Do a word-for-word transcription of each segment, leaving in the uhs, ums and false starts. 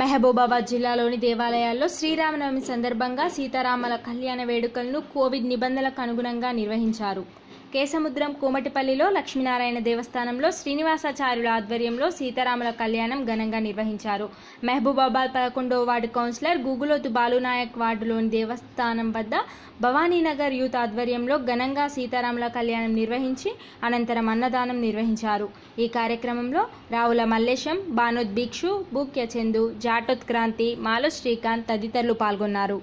మహబూబాబాద్ జిల్లాలోని దేవాలయాల్లో శ్రీరామనవమి సందర్భంగా సీతారాముల కళ్యాణ వేడుకలను కోవిడ్ నిబంధనలకు అనుగుణంగా నిర్వహించారు. కేసముద్రం కోమటిపల్లిలో లక్ష్మీనారాయణ దేవస్థానంలో శ్రీనివాసాచార్యుల ఆధ్వర్యంలో సీతారాముల కళ్యాణం ఘనంగా నిర్వహించారు. మహబూబాబాద్ పదకొండవ వార్డు కౌన్సిలర్ గూగులోతు బాలునాయక్ వార్డులోని దేవస్థానం వద్ద భవానీనగర్ యూత్ ఆధ్వర్యంలో ఘనంగా సీతారాముల కళ్యాణం నిర్వహించి అనంతరం అన్నదానం నిర్వహించారు. ఈ కార్యక్రమంలో రావుల మల్లేశం, బానోద్ భిక్షు, బూక్య చందు, జాటోత్ క్రాంతి, మాలో శ్రీకాంత్ తదితరులు పాల్గొన్నారు.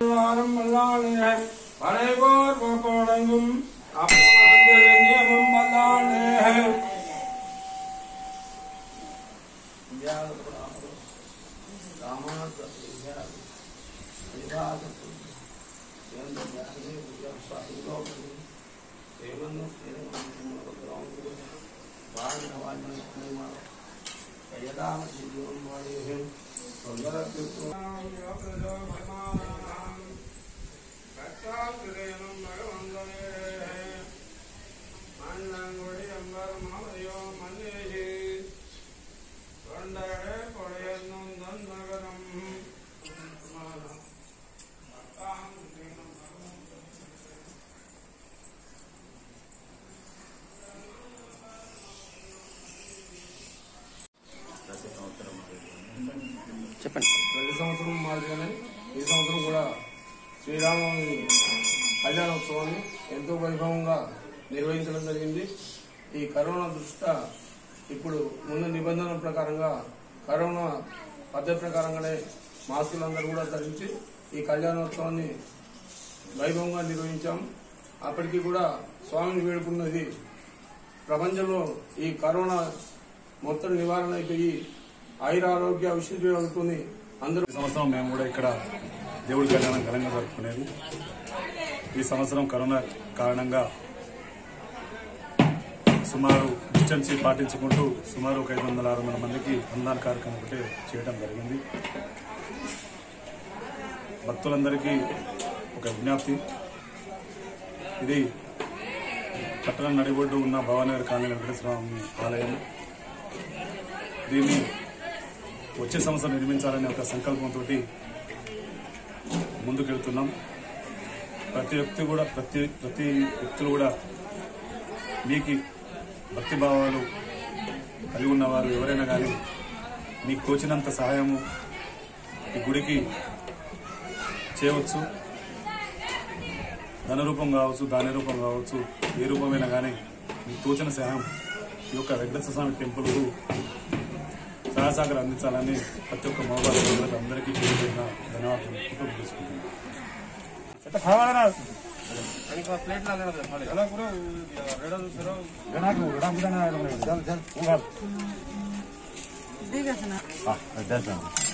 చెప్పండి. ప్రతి సంవత్సరం మాదిరిగానే ఈ సంవత్సరం కూడా శ్రీరామనవమి కళ్యాణోత్సవాన్ని ఎంతో వైభవంగా నిర్వహించడం జరిగింది. ఈ కరోనా దృష్ట్యా ఇప్పుడు ముందు నిబంధనల ప్రకారంగా కరోనా పద్ధతి ప్రకారంగానే మాస్కులందరూ కూడా ధరించి ఈ కళ్యాణోత్సవాన్ని వైభవంగా నిర్వహించాం. అప్పటికీ కూడా స్వామిని వేడుకున్నది ప్రపంచంలో ఈ కరోనా మొత్తం నివారణ అయిపోయి ఆయురారోగ్య విశేషాలతోని అందరూ. ఈ సంవత్సరం మేము కూడా ఇక్కడ దేవుడి కళ్యాణం ఘనంగా జరుపుకునేది. ఈ సంవత్సరం కరోనా కారణంగా సుమారు డిస్టెన్సీ పాటించుకుంటూ సుమారు ఒక ఐదు వందల ఆరు వందల మందికి అన్నదాన కార్యక్రమం ఒకటి చేయడం జరిగింది. భక్తులందరికీ ఒక విజ్ఞప్తి, ఇది పట్టణ నడిబొడ్డు ఉన్న భవానగర్ కాలనీ వెంకటేశ్వర స్వామి ఆలయం. దీన్ని వచ్చే సంవత్సరం నిర్మించాలనే ఒక సంకల్పంతో ముందుకెళ్తున్నాం. ప్రతి వ్యక్తి కూడా ప్రతి ప్రతి వ్యక్తులు కూడా మీకు భక్తి భావాలు కలిగి ఉన్నవారు ఎవరైనా కానీ మీకు తోచినంత సహాయము ఈ గుడికి చేయవచ్చు. ధన రూపం కావచ్చు, ధాన్య రూపం కావచ్చు, ఏ రూపమైనా కానీ మీకు తోచిన సహాయం ఈ యొక్క వెంకటేశ్వర స్వామి టెంపుల్కు సహాయసాగర్ అందించాలని ప్రతి ఒక్క మోబాయిల్ అందరికీ ధన్యవాదాలు తీసుకుంటున్నాను. ప్లేట్